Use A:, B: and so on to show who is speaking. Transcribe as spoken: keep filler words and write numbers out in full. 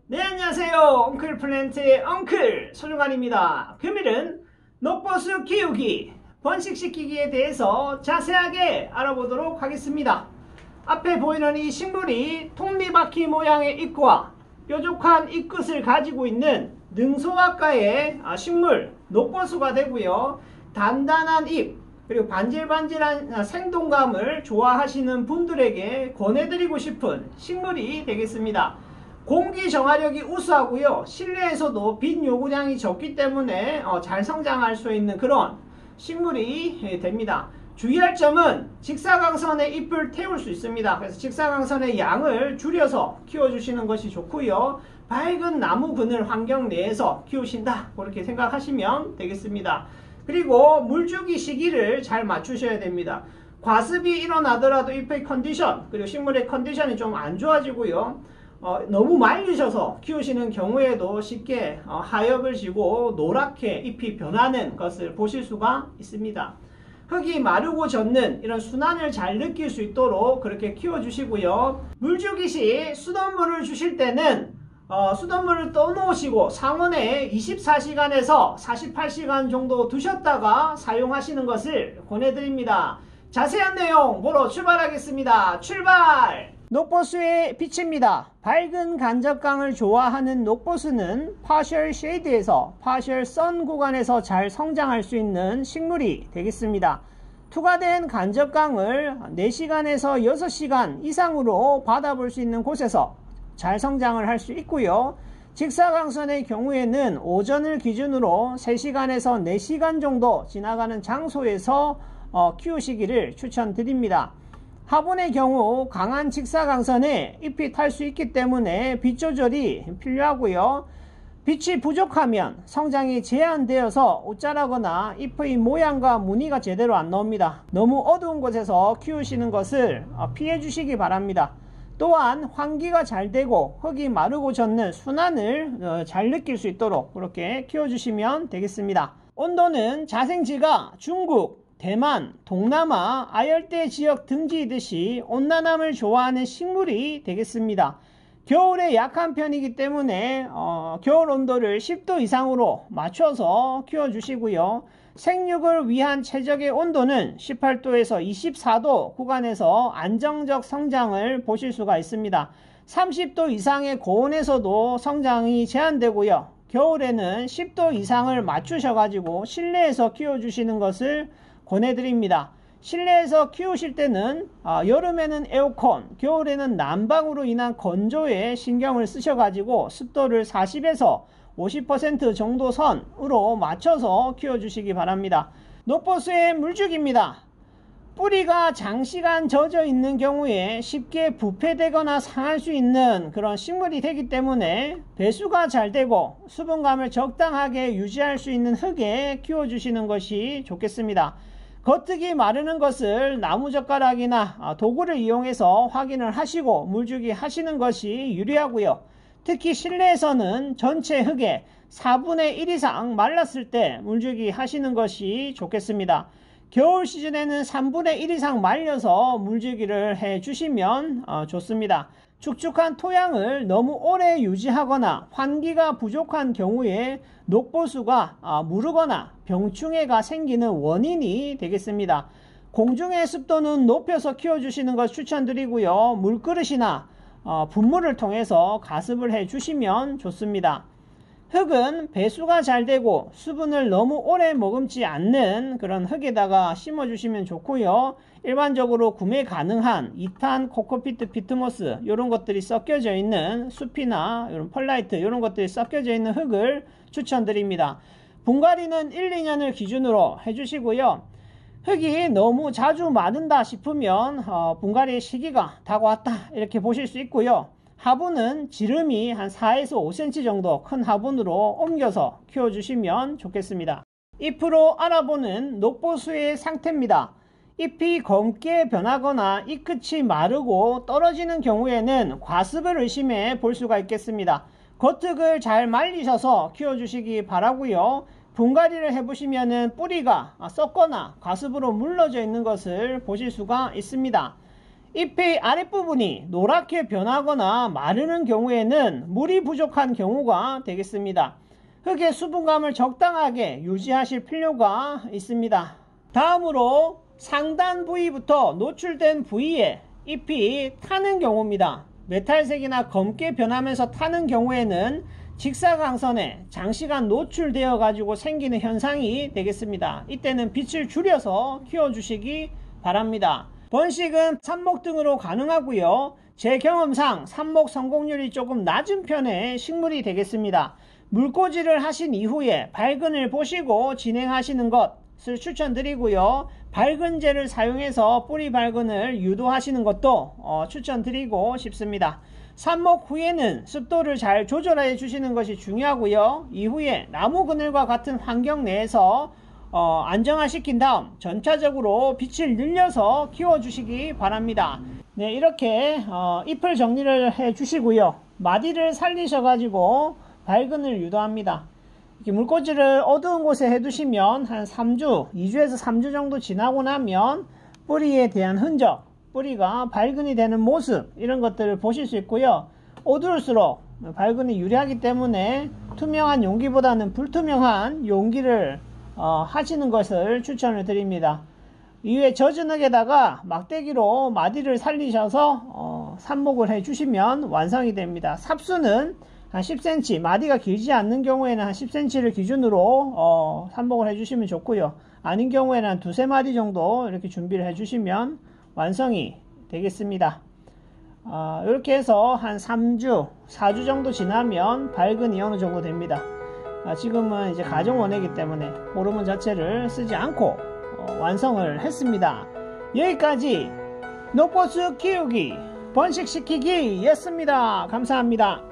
A: 네, 안녕하세요. 엉클 플랜트의 엉클 소중한입니다. 금일은 녹보수 키우기, 번식시키기에 대해서 자세하게 알아보도록 하겠습니다. 앞에 보이는 이 식물이 톱니바퀴 모양의 잎과 뾰족한 잎끝을 가지고 있는 능소아과의 식물 녹보수가 되고요. 단단한 잎 그리고 반질반질한 생동감을 좋아하시는 분들에게 권해드리고 싶은 식물이 되겠습니다. 공기 정화력이 우수하고요. 실내에서도 빛 요구량이 적기 때문에 어, 잘 성장할 수 있는 그런 식물이 됩니다. 주의할 점은 직사광선에 잎을 태울 수 있습니다. 그래서 직사광선의 양을 줄여서 키워주시는 것이 좋고요. 밝은 나무 그늘 환경 내에서 키우신다, 그렇게 생각하시면 되겠습니다. 그리고 물주기 시기를 잘 맞추셔야 됩니다. 과습이 일어나더라도 잎의 컨디션 그리고 식물의 컨디션이 좀 안 좋아지고요. 어, 너무 말리셔서 키우시는 경우에도 쉽게 어, 하엽을 지고 노랗게 잎이 변하는 것을 보실 수가 있습니다. 흙이 마르고 젖는 이런 순환을 잘 느낄 수 있도록 그렇게 키워주시고요. 물주기 시 수돗물을 주실 때는 어, 수돗물을 떠놓으시고 상온에 이십사 시간에서 사십팔 시간 정도 두셨다가 사용하시는 것을 권해드립니다. 자세한 내용 보러 출발하겠습니다. 출발! 녹보수의 빛입니다. 밝은 간접광을 좋아하는 녹보수는 파셜 쉐이드에서 파셜 선 구간에서 잘 성장할 수 있는 식물이 되겠습니다. 투과된 간접광을 네 시간에서 여섯 시간 이상으로 받아볼 수 있는 곳에서 잘 성장을 할 수 있고요. 직사광선의 경우에는 오전을 기준으로 세 시간에서 네 시간 정도 지나가는 장소에서 어, 키우시기를 추천드립니다. 화분의 경우 강한 직사광선에 잎이 탈 수 있기 때문에 빛 조절이 필요하고요. 빛이 부족하면 성장이 제한되어서 옷자라거나 잎의 모양과 무늬가 제대로 안 나옵니다. 너무 어두운 곳에서 키우시는 것을 피해 주시기 바랍니다. 또한 환기가 잘 되고 흙이 마르고 젖는 순환을 잘 느낄 수 있도록 그렇게 키워주시면 되겠습니다. 온도는 자생지가 중국, 대만, 동남아, 아열대 지역 등지이듯이 온난함을 좋아하는 식물이 되겠습니다. 겨울에 약한 편이기 때문에 어, 겨울 온도를 십 도 이상으로 맞춰서 키워주시고요. 생육을 위한 최적의 온도는 십팔 도에서 이십사 도 구간에서 안정적 성장을 보실 수가 있습니다. 삼십 도 이상의 고온에서도 성장이 제한되고요. 겨울에는 십 도 이상을 맞추셔가지고 실내에서 키워주시는 것을 권해드립니다. 실내에서 키우실 때는 아, 여름에는 에어컨, 겨울에는 난방으로 인한 건조에 신경을 쓰셔가지고 습도를 사십에서 오십 퍼센트 정도 선으로 맞춰서 키워주시기 바랍니다. 녹보수의 물주기입니다. 뿌리가 장시간 젖어 있는 경우에 쉽게 부패되거나 상할 수 있는 그런 식물이 되기 때문에 배수가 잘 되고 수분감을 적당하게 유지할 수 있는 흙에 키워주시는 것이 좋겠습니다. 겉흙이 마르는 것을 나무젓가락이나 도구를 이용해서 확인을 하시고 물주기 하시는 것이 유리하고요. 특히 실내에서는 전체 흙의 사분의 일 이상 말랐을 때 물주기 하시는 것이 좋겠습니다. 겨울 시즌에는 삼분의 일 이상 말려서 물주기를 해 주시면 좋습니다. 축축한 토양을 너무 오래 유지하거나 환기가 부족한 경우에 녹보수가 무르거나 병충해가 생기는 원인이 되겠습니다. 공중의 습도는 높여서 키워주시는 것 추천드리고요. 물그릇이나 분무를 통해서 가습을 해 주시면 좋습니다. 흙은 배수가 잘 되고 수분을 너무 오래 머금지 않는 그런 흙에다가 심어 주시면 좋고요. 일반적으로 구매 가능한 이 탄 코코피트 피트모스 이런 것들이 섞여져 있는 숲이나 이런 펄라이트 이런 것들이 섞여져 있는 흙을 추천드립니다. 분갈이는 일, 이 년을 기준으로 해주시고요. 흙이 너무 자주 마른다 싶으면 어, 분갈이 시기가 다가왔다 이렇게 보실 수 있고요. 화분은 지름이 한 사에서 오 센티미터 정도 큰 화분으로 옮겨서 키워주시면 좋겠습니다. 잎으로 알아보는 녹보수의 상태입니다. 잎이 검게 변하거나 잎끝이 마르고 떨어지는 경우에는 과습을 의심해 볼 수가 있겠습니다. 겉흙을 잘 말리셔서 키워주시기 바라고요. 분갈이를 해보시면 뿌리가 썩거나 과습으로 물러져 있는 것을 보실 수가 있습니다. 잎의 아랫부분이 노랗게 변하거나 마르는 경우에는 물이 부족한 경우가 되겠습니다. 흙의 수분감을 적당하게 유지하실 필요가 있습니다. 다음으로 상단 부위부터 노출된 부위에 잎이 타는 경우입니다. 메탈색이나 검게 변하면서 타는 경우에는 직사광선에 장시간 노출되어 가지고 생기는 현상이 되겠습니다. 이때는 빛을 줄여서 키워주시기 바랍니다. 번식은 삽목 등으로 가능하고요. 제 경험상 삽목 성공률이 조금 낮은 편의 식물이 되겠습니다. 물꽂이를 하신 이후에 발근을 보시고 진행하시는 것을 추천드리고요. 발근제를 사용해서 뿌리 발근을 유도하시는 것도 어, 추천드리고 싶습니다. 삽목 후에는 습도를 잘 조절해 주시는 것이 중요하고요. 이후에 나무 그늘과 같은 환경 내에서 어, 안정화시킨 다음 전차적으로 빛을 늘려서 키워주시기 바랍니다. 네, 이렇게 어, 잎을 정리를 해 주시고요. 마디를 살리셔 가지고 발근을 유도합니다. 이렇게 물꽂이를 어두운 곳에 해 두시면 한 삼 주, 이 주에서 삼 주 정도 지나고 나면 뿌리에 대한 흔적, 뿌리가 발근이 되는 모습, 이런 것들을 보실 수 있고요. 어두울수록 발근이 유리하기 때문에 투명한 용기보다는 불투명한 용기를 어, 하시는 것을 추천을 드립니다. 이후에 젖은 흙에다가 막대기로 마디를 살리셔서 어, 삽목을 해 주시면 완성이 됩니다. 삽수는 한 십 센티미터, 마디가 길지 않는 경우에는 한 십 센티미터를 기준으로 어, 삽목을 해 주시면 좋고요. 아닌 경우에는 한 두세 마디 정도 이렇게 준비를 해 주시면 완성이 되겠습니다. 어, 이렇게 해서 한 삼 주, 사 주 정도 지나면 발근이 어느 정도 됩니다. 아, 지금은 이제 가정원이기 때문에 호르몬 자체를 쓰지 않고 어, 완성을 했습니다. 여기까지 녹보수 키우기, 번식시키기 였습니다. 감사합니다.